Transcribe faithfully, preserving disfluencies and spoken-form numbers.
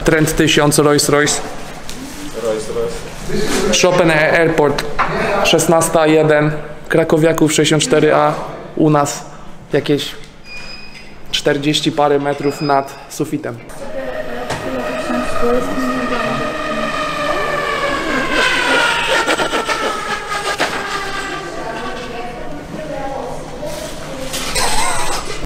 Trent tysiąc, Rolls Royce. Rolls Royce. Chopin Airport szesnaście jeden, Krakowiaków sześćdziesiąt cztery A, u nas jakieś czterdzieści parę metrów nad sufitem.